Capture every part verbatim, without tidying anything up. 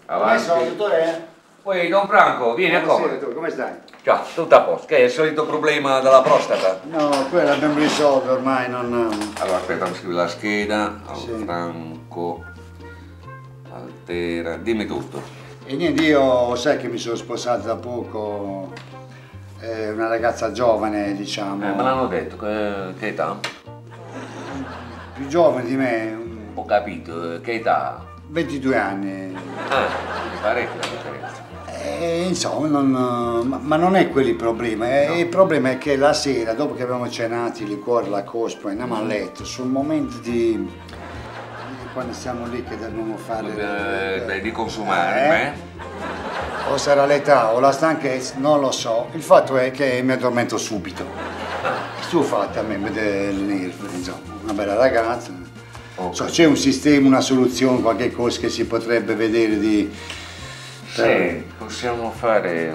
Come sono, dottore? Poi Don Franco, vieni a comodo. Buonasera, come stai? Ciao, tutto a posto. Che è il solito problema della prostata? No, quello l'abbiamo risolto ormai, non... Allora aspetta, mi scrivi la scheda. Allora, Sì. Franco, Altera, dimmi tutto. E niente, io sai che mi sono sposato da poco, eh, una ragazza giovane, diciamo. Eh, me l'hanno detto, che, che età? Più giovane di me, Ho capito, eh, che età? ventidue anni. Ah, parecchia la differenza. E, insomma, non, ma, ma non è quello il problema, eh, No. il problema è che la sera, dopo che abbiamo cenato, il liquore, la cospa, andiamo a letto, sul momento di, di quando siamo lì che dobbiamo fare... Eh, di consumare, eh, eh? O sarà l'età o la stanchezza, non lo so, il fatto è che mi addormento subito. Sto fatto a me vedere le nerve, insomma, una bella ragazza. Oh. So, c'è un sistema, una soluzione, qualche cosa che si potrebbe vedere di... Sì, possiamo fare...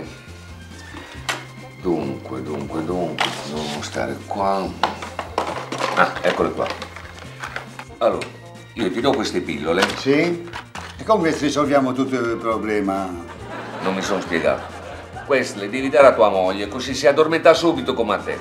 Dunque, dunque, dunque, dobbiamo stare qua. Ah, eccole qua. Allora, io ti do queste pillole, Sì? E con questo risolviamo tutto il problema. non mi sono spiegato. Queste le devi dare a tua moglie, così si addormenta subito come a te.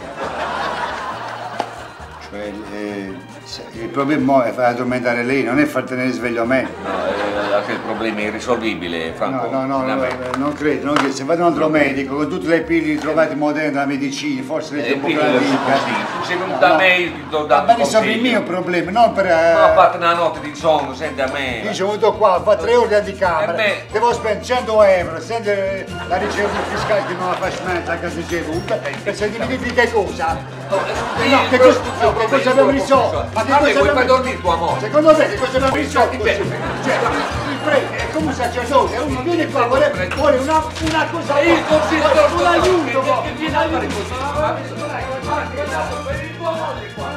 Cioè, eh, se- il problema è far addormentare lei, non è far tenere sveglio a me. No, eh, anche il problema è irrisolvibile, Franco. No, no, no, Da no, me. eh, non credo, non credo. Se vado da un altro medico con tutte le pille trovate moderne della medicina, forse lei Eh, è un po' pillole sono antica. così. Tu sei venuto da me, io ti do Va dato bene, risolvi il consiglio. mio problema, non per... Ma Eh, fate una notte di sonno, senti a me. io sono venuto qua, fa tre ore di camera, Eh beh. devo spendere cento euro, senti eh, la ricevuta fiscale che non la fa smetta che ricevuta, per certificati che cosa? Eh, no, che cosa, no, che cosa abbiamo risolto? Ma che Vabbè, cosa vuoi abbiamo far dormire tua moglie? Secondo te che cosa abbiamo risolto? Bene. Cioè, il prete è come un sacerdote, uno viene qua, vuole, vuole una, una cosa, Il consiglio vuole un aiuto, che viene a fare così. vuole- Ma per il tuo moglie qua.